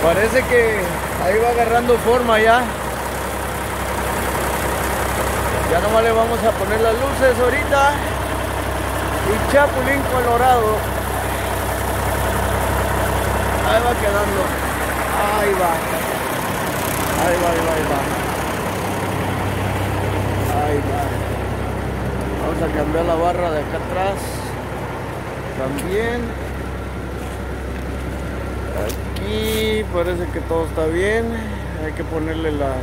Parece que ahí va agarrando forma ya. Ya nomás le vamos a poner las luces ahorita. Y Chapulín Colorado. Ahí va quedando. Ahí va. Ahí va, ahí va, ahí va. Ahí va. Vamos a cambiar la barra de acá atrás. También. Aquí parece que todo está bien. Hay que ponerle las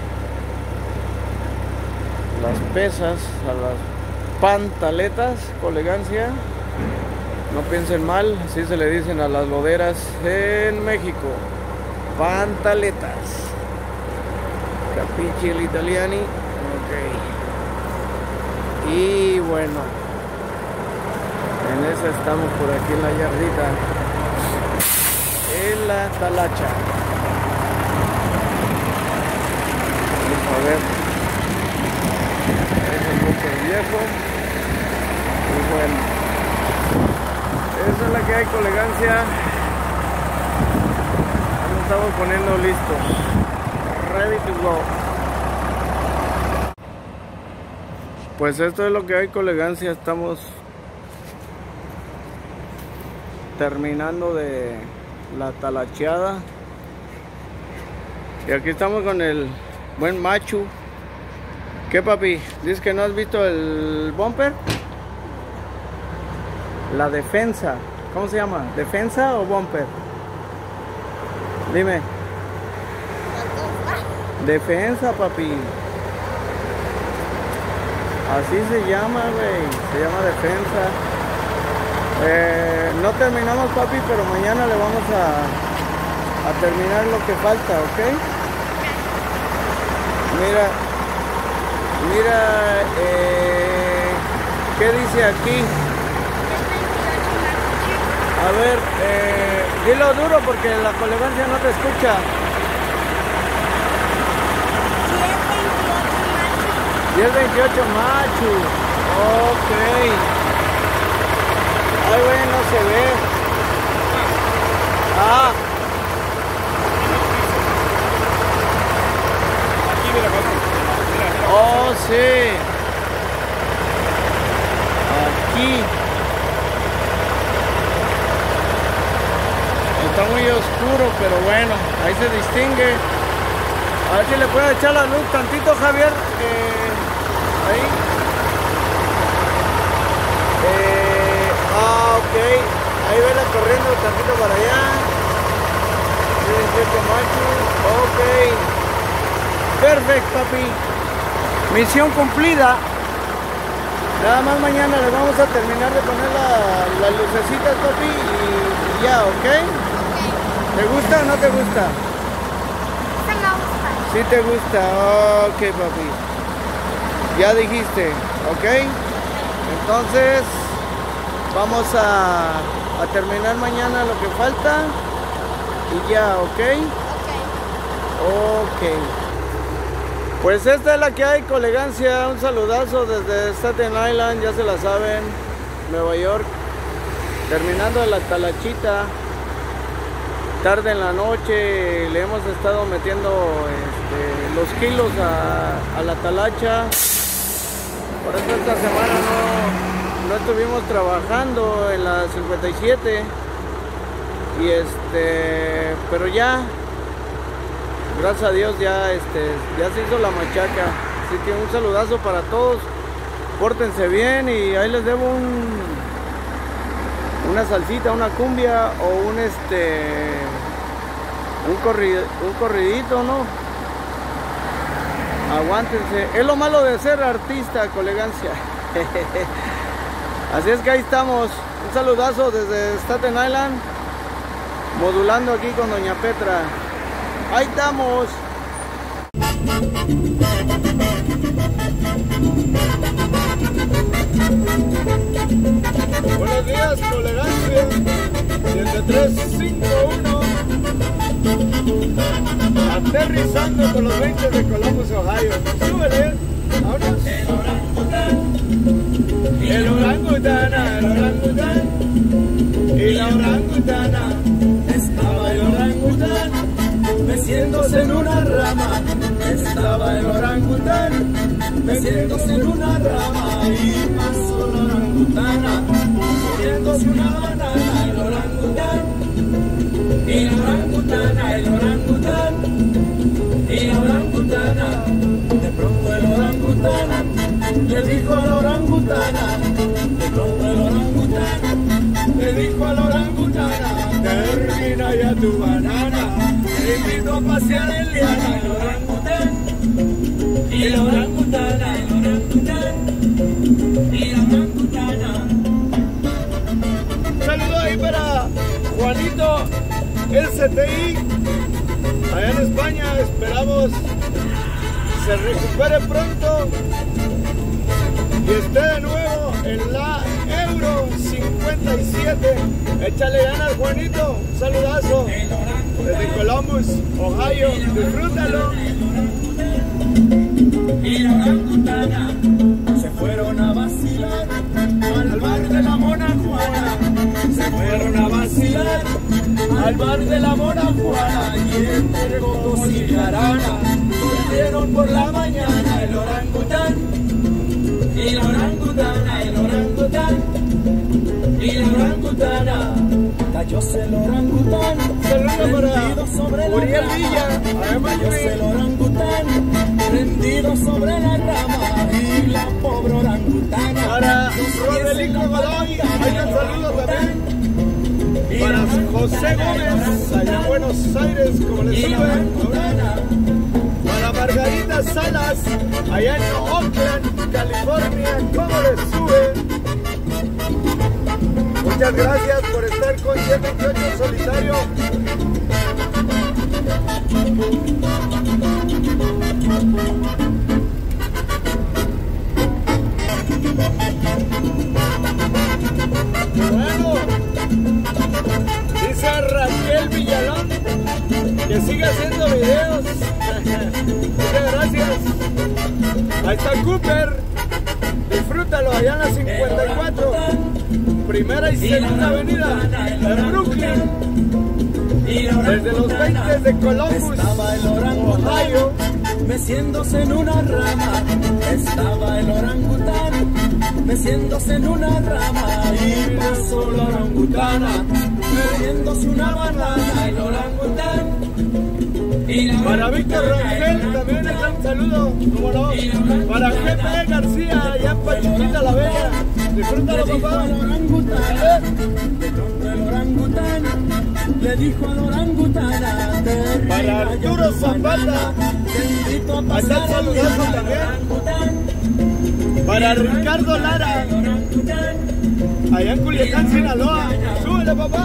pesas a las pantaletas con elegancia. No piensen mal, así se le dicen a las loderas en México. Pantaletas. Capichi el italiani. Ok. Y bueno, en esa estamos por aquí en la yardita. En la talacha. Vamos a ver. Es el buque viejo. Y bueno, esa es la que hay con elegancia. Nos estamos poniendo listos. Ready to go. Pues esto es lo que hay con elegancia. Estamos terminando de la talacheada. Y aquí estamos con el buen Machu. ¿Qué, papi? ¿Dices que no has visto el bumper? La defensa. ¿Cómo se llama? ¿Defensa o bumper? Dime. Defensa, papi. Así se llama, güey. Se llama defensa. No terminamos, papi, pero mañana le vamos a terminar lo que falta, ¿ok? Mira, ¿qué dice aquí? A ver, dilo duro porque la colegancia no te escucha. 1028 Machu. Ok. Ay, güey, no se ve. Ah. Aquí, mira, mira. Oh, sí. Aquí. Está muy oscuro, pero bueno, ahí se distingue. A ver si le puede echar la luz tantito, Javier. Ahí. Ok. Ahí vela corriendo tantito para allá. 17 Machu. Ok. Perfecto, papi. Misión cumplida. Nada más mañana le vamos a terminar de poner las lucecitas, papi, y ya, ¿ok? ¿Te gusta o no te gusta? Sí me gusta. Sí te gusta, ok, papi. Ya dijiste, ¿ok? Entonces, vamos a terminar mañana lo que falta y ya, ¿ok? Ok. Pues esta es la que hay con elegancia. Un saludazo desde Staten Island, ya se la saben, Nueva York. Terminando de la talachita. Tarde en la noche le hemos estado metiendo los kilos a la talacha. Por eso esta semana no estuvimos trabajando en la 57. Y pero ya, gracias a Dios, ya se hizo la machaca. Así que un saludazo para todos. Pórtense bien y ahí les debo una salsita, una cumbia o un corridito, ¿no? Aguántense. Es lo malo de ser artista, con elegancia. Así es que ahí estamos. Un saludazo desde Staten Island. Modulando aquí con Doña Petra. Ahí estamos. Buenos días, con elegancia. 7351. Aterrizando con los 20 de Columbus, Ohio. Súbele. Vámonos. El orangutana, el orangután. Y la orangutana. Estaba el orangután. meciéndose en una rama y pasó la orangutana, comiéndose una banana, el orangután, y la orangutana, el orangután, y la orangutana. De pronto el orangutana le dijo a la orangutana, de pronto el orangutana le dijo a la orangutana, termina ya tu banana, te invito a pasear en liana, el orangután, y la orangutana, el orangután, y la orangutana. Un saludo ahí para Juanito, el CTI, allá en España. Esperamos se recupere pronto y esté de nuevo en la Euro 57. Échale ganas, Juanito. Un saludazo desde Columbus, Ohio. Disfrútalo. Y la orangutana se fueron a vacilar al bar de la Mona Juana. Se fueron a vacilar al bar de la Mona Juana y entre cotos y jarana volvieron por la mañana el orangután y la orangutana, el orangután y la orangutana. Cayóse el orangután, Saludos prendido sobre para la Uriel rama. Villa. Cayóse el orangután, prendido sobre la rama y la pobre orangutana. Para Rodelico Godoy, hay un saludo también. Para José Gómez, allá en Buenos Aires, como les sube. Para Margarita Salas, allá en Oakland, California, como les sube. Muchas gracias por estar con 128 Solitario. Bueno, dice Raquel Villalón que sigue haciendo videos. Muchas gracias. Ahí está Cooper. Disfrútalo allá en la 54, primera y segunda avenida en Brooklyn. Desde los 20 de Columbus, estaba el orangután, Ohio. meciéndose en una rama. Estaba el orangután, meciéndose en una rama y pasó la orangutana, bebiéndose una banana, el orangután. Y la Para Víctor Rangel también es un saludo, como no. Para GP García, allá en Pachuquita la Bella. Disfrútalo, papá. De pronto el orangután le dijo a la orangutana, Para Arturo Zapata, te invito a allá pasar el saludazo día, también. orangután. Para Ricardo Lara, allá en Culiacán, Sinaloa. Súbele, papá.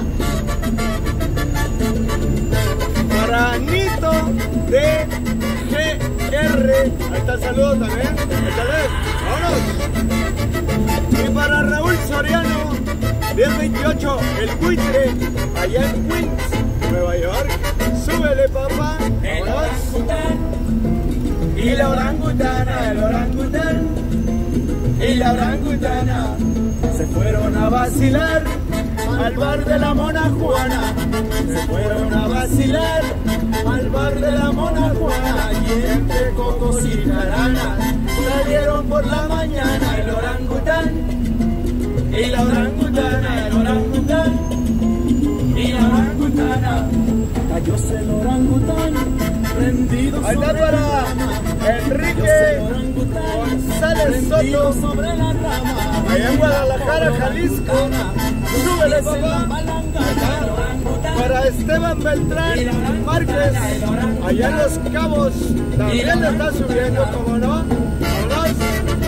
Para Nito de GR, ahí está el saludo también. Échale, vámonos. Y para Raúl Soriano, 1028, el buitre, allá en Queens, Nueva York. Súbele, papá. Vámonos. Y la orangutana, el orangután, y la orangutana se fueron a vacilar al bar de la Mona Juana. Se fueron a vacilar al bar de la Mona Juana y entre cocos y jaranas salieron por la mañana el orangután y la orangutana, el orangután y la orangutana. Cayóse el orangután, prendido Ahí está sobre para la rama. Enrique González Prendido Soto, sobre la rama. allá en Guadalajara, Jalisco. Súbele, papá. Para Esteban Beltrán Márquez, allá en Los Cabos, también le está subiendo, como no. Vámonos.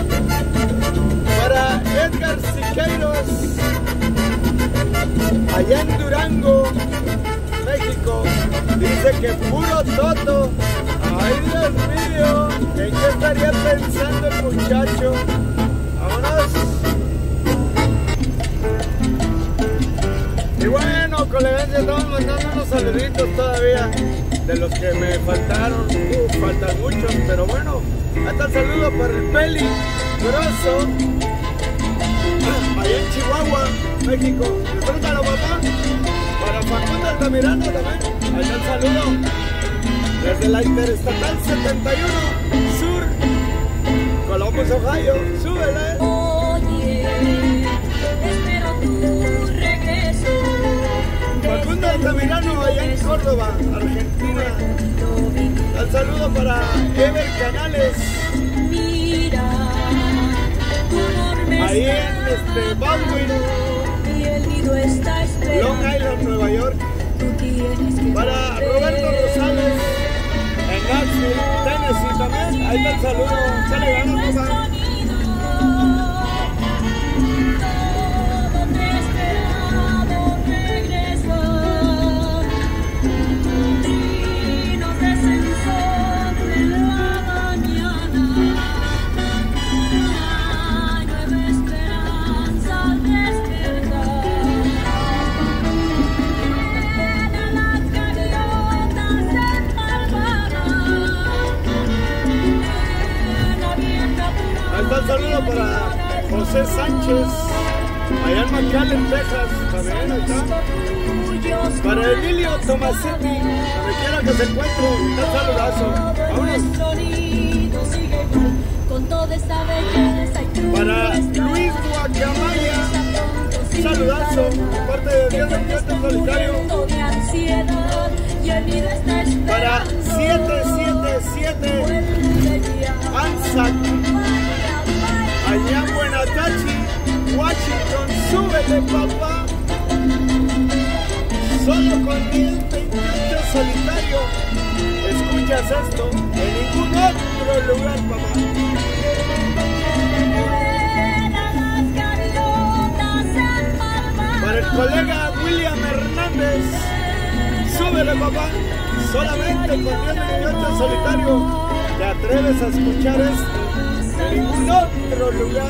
Para Edgar Siqueiros, allá en Durango, México, dice que puro toto. Ay, Dios mío, ¿en qué estaría pensando el muchacho? Vámonos. Y bueno, colegas, ya estamos mandando unos saluditos todavía de los que me faltaron. Faltan muchos, pero bueno, hasta el saludo para el Peli Grosso, allá en Chihuahua, México. Disfrútalo, papá. Para Facundo Altamirano también, allá el saludo. Desde la Interestatal 71 Sur, Columbus, Ohio, súbele. Oye, espero tu regreso. Facundo Altamirano, allá en Córdoba, Argentina. Un saludo para Ever Canales. Mira, tu amor me Ahí está en Baldwin, y el nido está esperando. Long Island, Nueva York. Tú tienes que Para volver. Roberto Rosales, en Nashville, Tennessee también. Ahí está el saludo. Sale ganas, papá. Un saludo para José Sánchez, allá en McAllen, Texas, también ahí está. Para Emilio Tomasetti, donde quiera que se encuentre, un saludazo. Vámonos. Para Luis Guacamaya, un saludazo, de parte de Dios del Puente Solitario. Para 777 Anzac, allá en Buenatachi, Washington, súbele, papá. Solo con 1028 solitario. Escuchas esto en ningún otro lugar, papá. Para el colega William Hernández, súbele, papá. Solamente con 1028 solitario te atreves a escuchar esto en ningún otro lugar.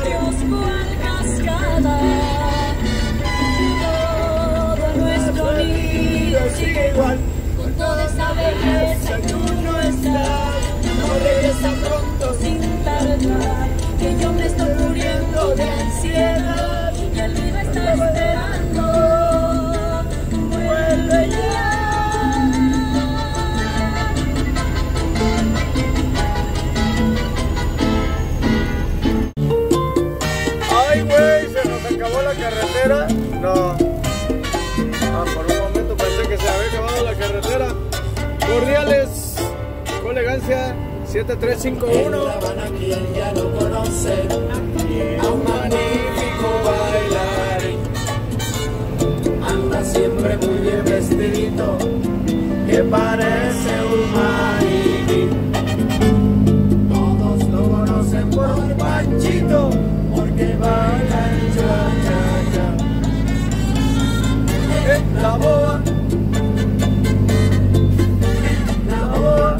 Todo nuestro nido sigue igual, con toda esa belleza tú no estás. No regresa pronto sin tardar, que yo me estoy muriendo de ansiedad y el nido está esperando. Vuelve ya. Ay, güey, se nos acabó la carretera. No. Por un momento pensé que se había acabado la carretera. Cordiales, con elegancia, 7351. Quien ya lo conoce, a un magnífico bailarín. Anda siempre muy bien vestidito, que parece un maniquí. Todos lo conocen por Panchito, porque baila el cha-cha-cha. La boa. La boa,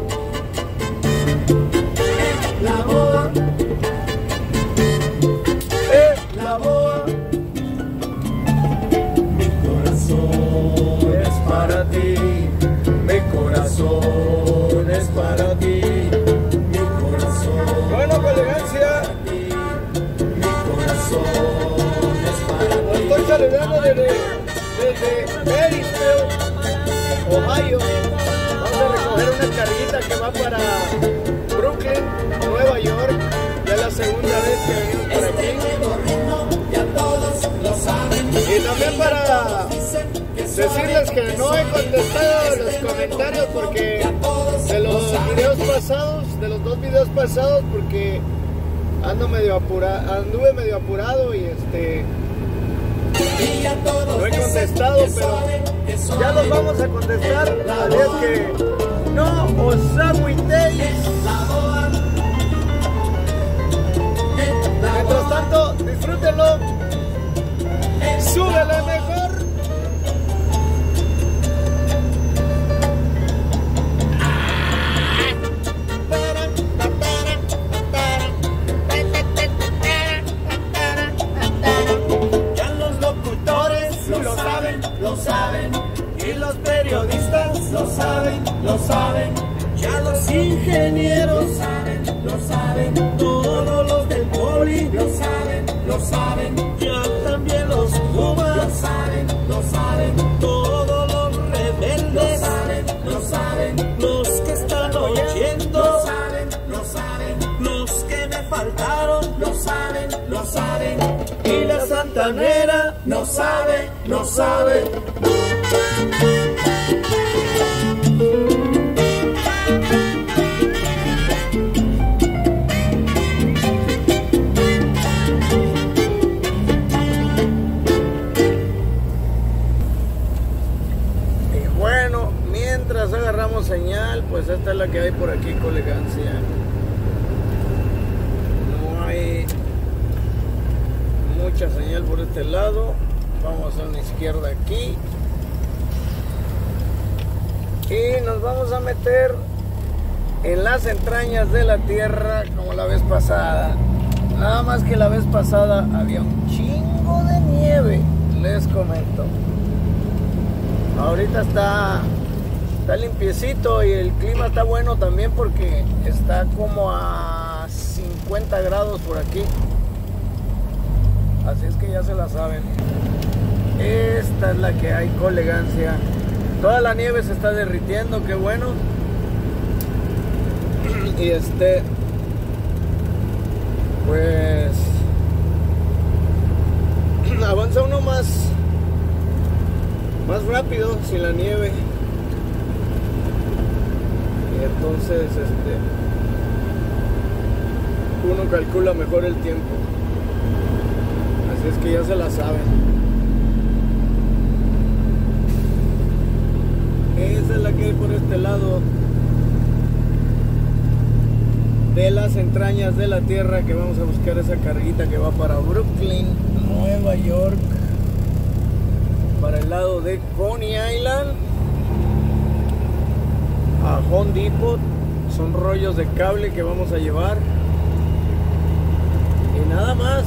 la boa, la boa. Mi corazón es para ti, mi corazón es para ti, mi corazón. Bueno, con elegancia. Mi corazón es para Lo ti. estoy saludando desde Marysville, Ohio. Vamos a recoger una carguita que va para Brooklyn, Nueva York. Ya es la segunda vez que venimos por aquí. Ya todos lo saben. Y también para decirles que no he contestado los comentarios porque de los videos pasados, de los dos videos pasados, porque anduve medio apurado y no he contestado, pero ya los vamos a contestar. Así es que no os agüitéis. Mientras tanto, disfrútenlo. Súbele mejor. Ya los locutores lo saben, y los periodistas lo saben, ya los ingenieros lo saben, todos los del poli lo saben, ya también los Pumas lo saben, todos los rebeldes lo saben, los que están oyendo lo saben, los que me faltan. lo sabe. Y la santanera no sabe, no sabe. Agarramos señal, pues esta es la que hay por aquí con elegancia. No hay mucha señal por este lado. Vamos a una izquierda aquí y nos vamos a meter en las entrañas de la tierra como la vez pasada. Nada más que la vez pasada había un chingo de nieve, les comento. Ahorita está limpiecito y el clima está bueno también porque está como a 50 grados por aquí. Así es que ya se la saben. Esta es la que hay con elegancia. Toda la nieve se está derritiendo, qué bueno. Y pues avanza uno más rápido sin la nieve. Entonces uno calcula mejor el tiempo. Así es que ya se la saben. Esa es la que hay por este lado de las entrañas de la tierra, que vamos a buscar esa carguita que va para Brooklyn, Nueva York, para el lado de Coney Island a Home Depot. Son rollos de cable que vamos a llevar y nada más.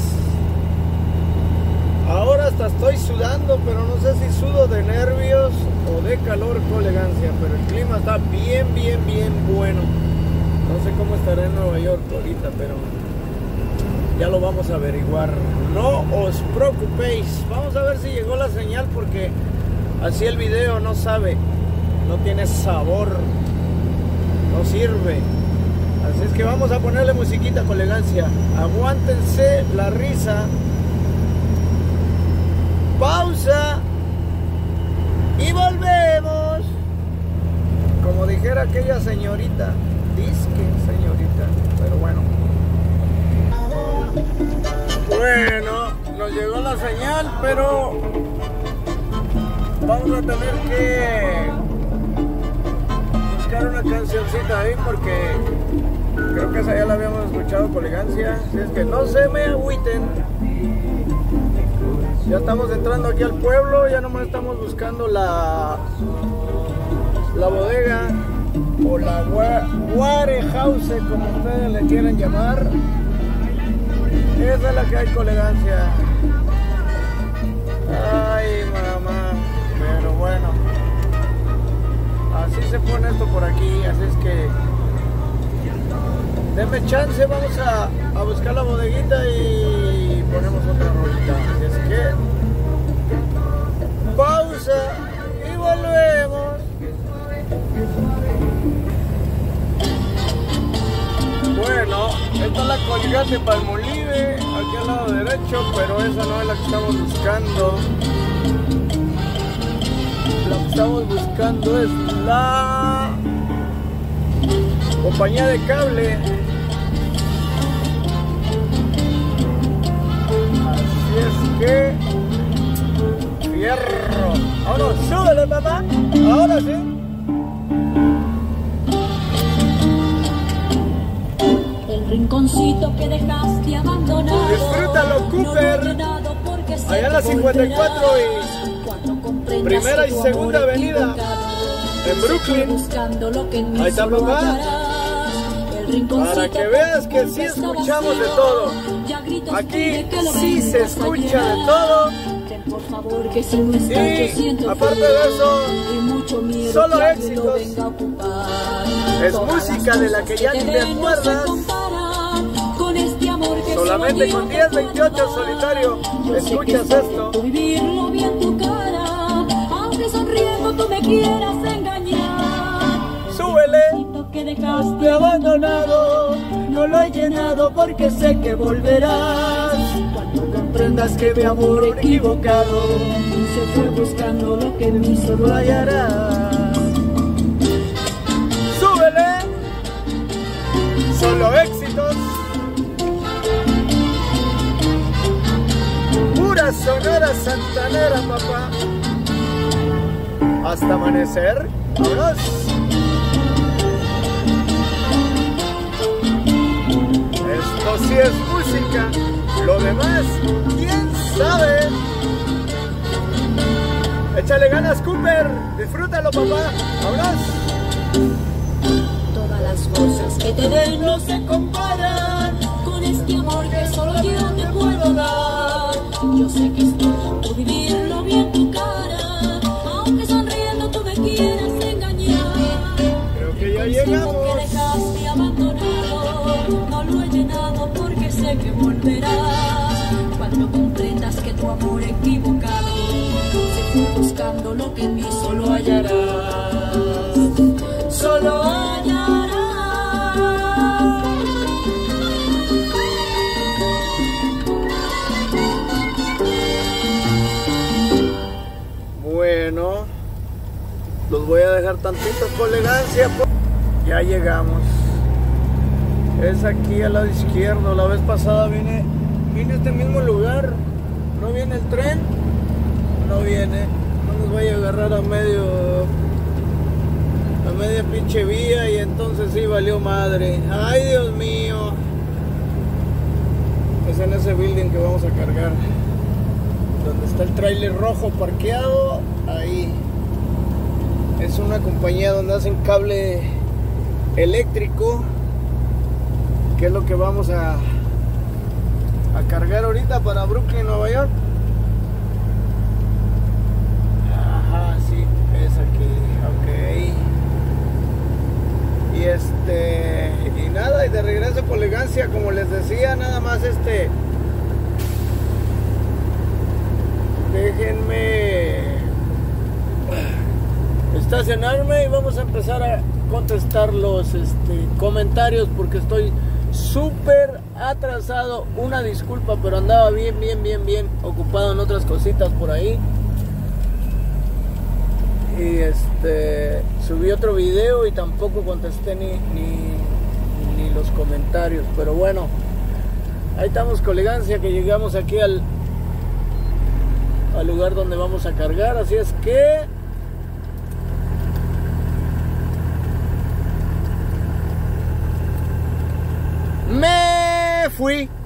Ahora hasta estoy sudando, pero no sé si sudo de nervios o de calor con elegancia, pero el clima está bien bueno. No sé cómo estará en Nueva York ahorita, pero ya lo vamos a averiguar. No os preocupéis. Vamos a ver si llegó la señal, porque así el video no sabe, no tiene sabor, no sirve. Así es que vamos a ponerle musiquita con elegancia. Aguántense la risa. Pausa y volvemos. Como dijera aquella señorita, disque señorita, pero bueno. Bueno, nos llegó la señal, pero vamos a tener que buscar una cancioncita ahí, porque creo que esa ya la habíamos escuchado con elegancia. Así es que no se me agüiten. Ya estamos entrando aquí al pueblo, ya nomás estamos buscando la bodega o la warehouse, como ustedes le quieran llamar. Esa es la que hay con elegancia. Ay, mamá, pero bueno, así se pone esto por aquí. Así es que denme chance, vamos a buscar la bodeguita y ponemos otra rolita. Así es que pausa y volvemos. Bueno, esta es la Colgate Palmolive, aquí al lado derecho, pero esa no es la que estamos buscando. La que estamos buscando es la compañía de cable. Así es que fierro. Ahora súbele, papá. Ahora sí. El rinconcito que dejaste abandonado. Disfrútalo, Cooper. Allá en la 54 y Primera y Segunda Avenida en Brooklyn. Ahí está, papá. Para que veas que sí escuchamos de todo. Aquí sí se escucha de todo. Y aparte de eso, solo éxitos. Es música de la que ya ni te acuerdas. Solamente con 1028 solitario escuchas esto. Vivirlo vi en tu cara, aunque sonriendo tú me quieras engañar. Súbele. Que dejaste abandonado, no lo he llenado porque sé que volverás. Cuando comprendas que mi amor equivocado se fue buscando lo que en mí solo hallarás. ¡Súbele! Solo éxitos. Pura sonora santanera, papá. Hasta amanecer. ¡Vámonos! Esto sí es música. Lo demás, ¿quién sabe? Échale ganas, Cooper. Disfrútalo, papá. ¡Vámonos! Todas las cosas que te den no se comparan con este amor que solo yo te puedo dar. Yo sé que estoy por vivirlo bien tu cara, aunque sonriendo tú me quieras engañar. Creo que ya El llegamos. que dejaste abandonado no lo he llenado porque sé que volverás. Cuando comprendas que tu amor equivocado se fue buscando lo que en mí solo hallarás. Solo hallarás. Bueno, los voy a dejar tantito con elegancia. Ya llegamos. Es aquí al lado izquierdo. La vez pasada vine a este mismo lugar. No viene el tren. No viene. No nos vaya a agarrar a media pinche vía y entonces sí valió madre. Ay, Dios mío. Es en ese building que vamos a cargar. Donde está el tráiler rojo parqueado, ahí. Es una compañía donde hacen cable eléctrico, que es lo que vamos a cargar ahorita para Brooklyn, Nueva York. Ajá, sí, es aquí, ok. Y nada, y de regreso por elegancia, como les decía, nada más déjenme estacionarme y vamos a empezar a contestar los comentarios porque estoy súper atrasado. Una disculpa, pero andaba bien ocupado en otras cositas por ahí. Y subí otro video y tampoco contesté ni los comentarios, pero bueno, ahí estamos con elegancia, que llegamos aquí al lugar donde vamos a cargar, así es que me fui.